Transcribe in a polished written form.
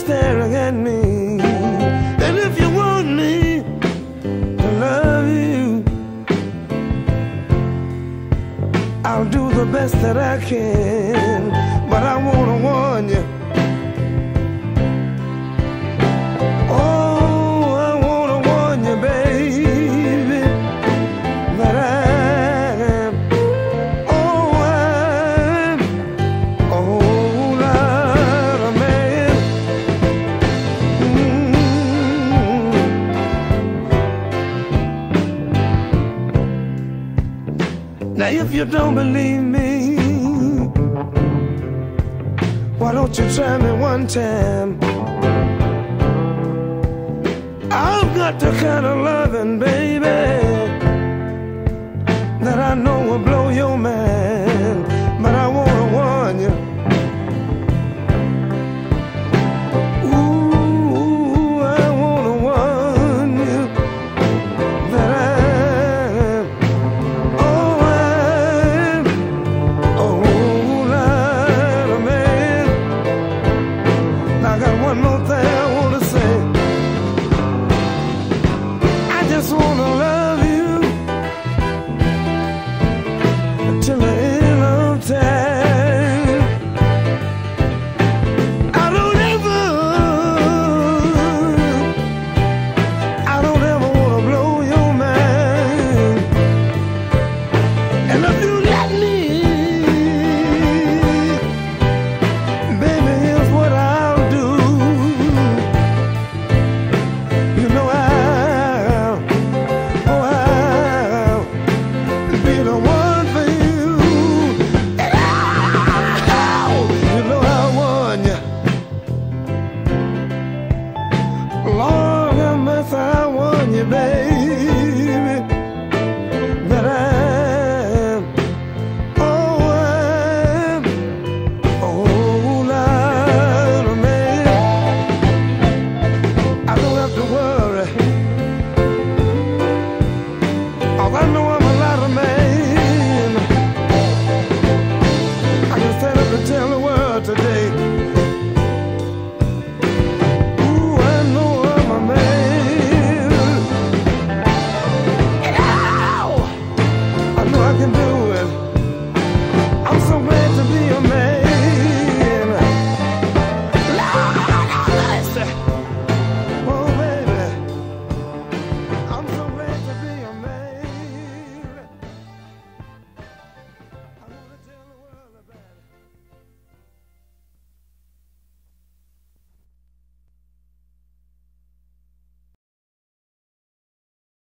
staring at me. And if you want me to love you, I'll do the best that I can. But I wanna warn you. Now if you don't believe me, why don't you try me one time? I've got the kind of loving, baby, that I know will blow your mind. But I wanna warn you. Ooh, I wanna warn you that baby, that I'm, Lord, man, I don't have to worry, 'cause I know I'm a lot of man. I can stand up and tell the world today. I can do it.